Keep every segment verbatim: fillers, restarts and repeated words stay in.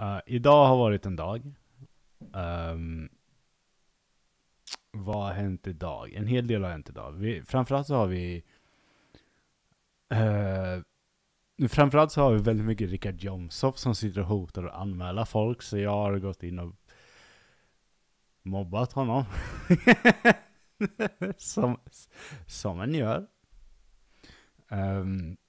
Uh, idag har varit en dag. Um, vad har hänt idag? En hel del har hänt idag. Vi, framförallt så har vi... Uh, framförallt så har vi väldigt mycket Richard Jomshof som sitter och hotar och anmäla folk. Så jag har gått in och mobbat honom. som, som en gör. Um,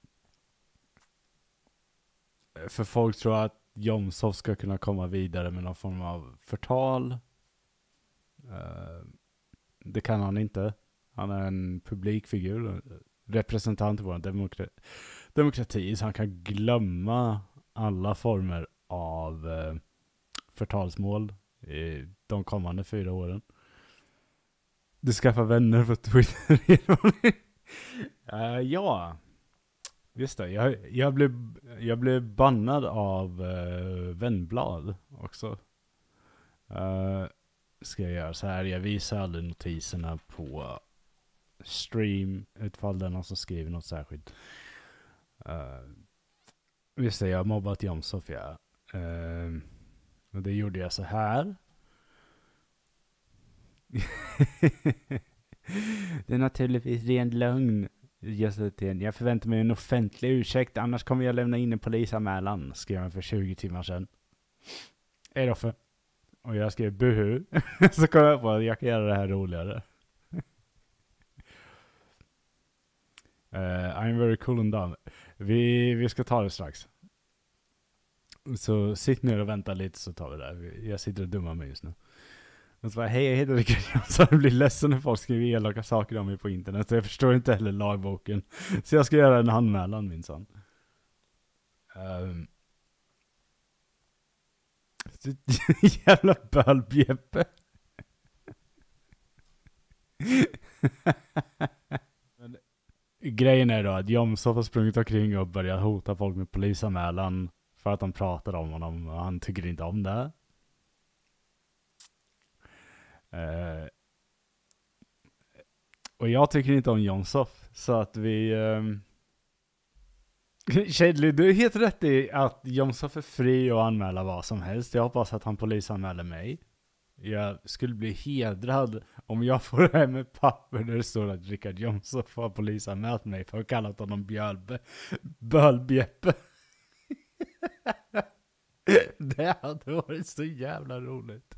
för folk tror att Jomshof ska kunna komma vidare med någon form av förtal. Uh, det kan han inte. Han är en publikfigur, representant för vår demokrati, demokrati, så han kan glömma alla former av uh, förtalsmål i de kommande fyra åren. Du skaffar vänner på Twitter. uh, ja, just det. Jag, jag, blev, jag blev bannad av uh, Vänblad också. Uh, ska jag göra så här. Jag visar aldrig notiserna på stream utfall den någon som skriver något särskilt. Uh, visst är jag mobbat Jomshof, ja. Uh, och det gjorde jag så här. Det är naturligtvis ren lögn. Jag förväntar mig en offentlig ursäkt, annars kommer jag lämna in en polisanmälan, skrev jag för tjugo timmar sedan. Är det för? Och jag skrev buhu. Så kom jag på att jag kan göra det här roligare. uh, I'm very cool and dumb. Vi, vi ska ta det strax. Så sitt ner och vänta lite så tar vi det. Jag sitter och dummar mig just nu. Och så bara, hej, jag heter Richard Jomshof. Jag blir ledsen när folk skriver elaka saker om mig på internet. Så jag förstår inte heller lagboken. Så jag ska göra en anmälan, minsann. Um. Jävla bölbjeppe. Men grejen är då att Jomshof har sprungit omkring och börjat hota folk med polisanmälan för att de pratar om honom och han tycker inte om det. Uh, och jag tycker inte om Jomshof, så att vi um... Shadley, du är helt rätt i att Jomshof är fri att anmäla vad som helst. Jag hoppas att han polisanmäler mig. Jag skulle bli hedrad om jag får hem ett papper där det står att Richard Jomshof har polisanmält mig för att kalla honom bjölbe bölbjeppe. Det hade varit så jävla roligt.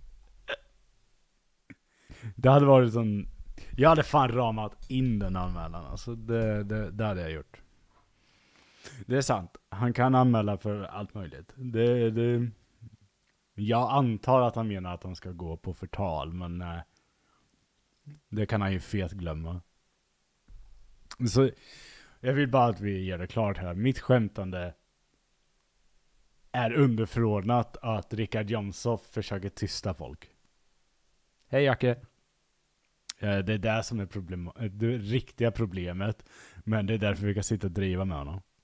Det hade varit sån... Jag hade fan ramat in den anmälan. Alltså det, det, det hade jag gjort. Det är sant. Han kan anmäla för allt möjligt. Det, det... Jag antar att han menar att han ska gå på förtal. Men nej. Det kan han ju fet glömma. Så jag vill bara att vi gör det klart här. Mitt skämtande är underförordnat att Richard Jomshof försöker tysta folk. Hej Jacke. Det är det som är problem, det riktiga problemet. Men det är därför vi kan sitta och driva med honom.